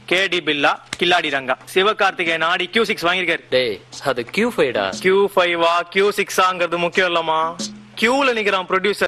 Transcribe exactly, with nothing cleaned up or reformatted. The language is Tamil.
கேடி பில்லா கில்லாடி ரங்கா சிவகார்த்திகேயன் ஆடி கியூ சிக்ஸ் வாங்கியிருக்காரு. டேய் அது கியூ ஃபைவ் டா. கியூ ஃபைவ் கியூ சிக்ஸ் முக்கியம் இல்லமா, கியூல நிக்கிறான் ப்ரொடியூசர்.